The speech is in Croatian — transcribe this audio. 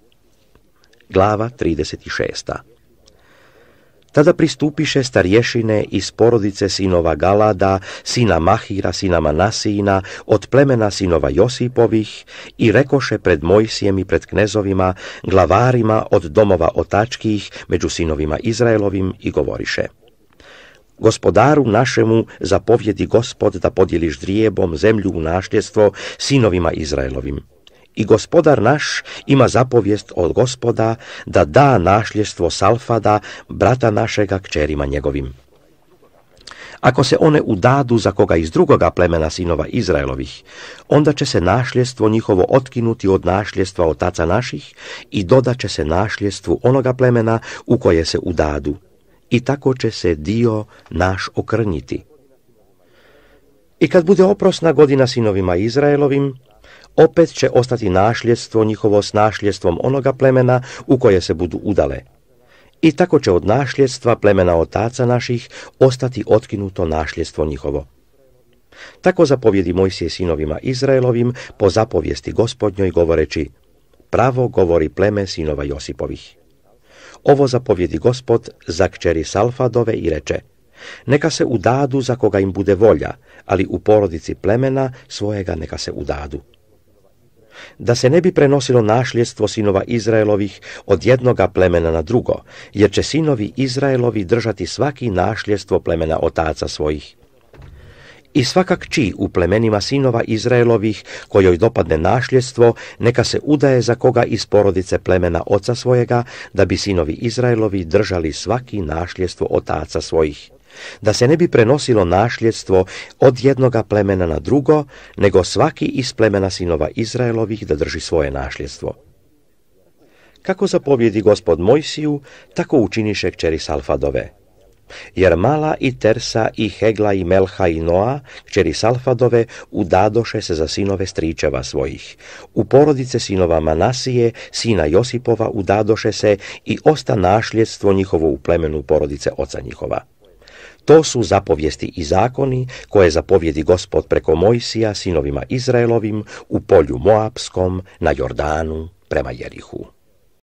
Glava 36. Tada pristupiše starješine iz porodice sinova Galada, sina Mahira, sina Manasijina, od plemena sinova Josipovih, i rekoše pred Mojsijem i pred knezovima, glavarima od domova otačkih među sinovima Izraelovim, i govoriše: Gospodaru našemu zapovjedi Gospod da podijeliš drijebom zemlju u nasljedstvo sinovima Izraelovim. I gospodar naš ima zapovijest od Gospoda da da nasljedstvo Salfada, brata našega, kćerima njegovim. Ako se one udadu za koga iz drugoga plemena sinova Izraelovih, onda će se nasljedstvo njihovo otkinuti od nasljedstva otaca naših i dodat će se nasljedstvu onoga plemena u koje se udadu. I tako će se dio naš okrnjiti. I kad bude oprosna godina sinovima Izraelovim, opet će ostati nasljedstvo njihovo s nasljedstvom onoga plemena u koje se budu udale. I tako će od nasljedstva plemena otaca naših ostati otkinuto nasljedstvo njihovo. Tako zapovjedi Mojsije sinovima Izraelovim po zapovijesti Gospodnjoj, govoreći: Pravo govori pleme sinova Josipovih. Ovo zapovjedi Gospod za kćeri Salfadove i reče: Neka se udadu za koga im bude volja, ali u porodici plemena svojega neka se udadu. Da se ne bi prenosilo nasljedstvo sinova Izraelovih od jednoga plemena na drugo, jer će sinovi Izraelovi držati svaki nasljedstvo plemena otaca svojih. I svaka kći u plemenima sinova Izraelovih kojoj dopadne nasljedstvo, neka se udaje za koga iz porodice plemena oca svojega, da bi sinovi Izraelovi držali svaki nasljedstvo otaca svojih. Da se ne bi prenosilo nasljedstvo od jednoga plemena na drugo, nego svaki iz plemena sinova Izraelovih da drži svoje nasljedstvo. Kako zapovjedi Gospod Mojsiju, tako učiniše kćeri Salfadove. Jer Mala i Tersa i Hegla i Melha i Noa, kćeri Salfadove, udadoše se za sinove stričeva svojih. U porodice sinova Manasije, sina Josipova, udadoše se i osta nasljedstvo njihovo u plemenu porodice oca njihova. To su zapovijesti i zakoni koje zapovjedi Gospod preko Mojsija sinovima Izraelovim u polju Moapskom na Jordanu prema Jerihu.